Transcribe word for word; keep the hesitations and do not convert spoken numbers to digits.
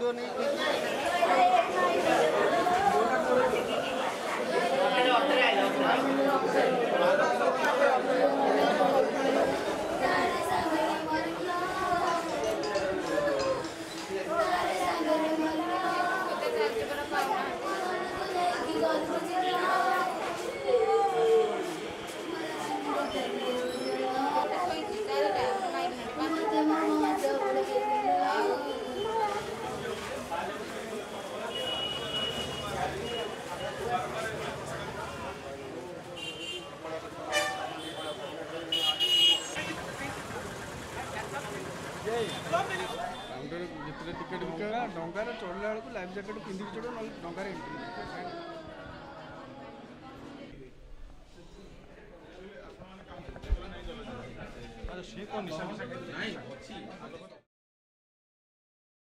counter जितने ticket बिकेगा डंगार चढ़ला बेलू लाइफ जैकेट पिंधिक चढ़ ना डंगार एंट्री सी कौन निशा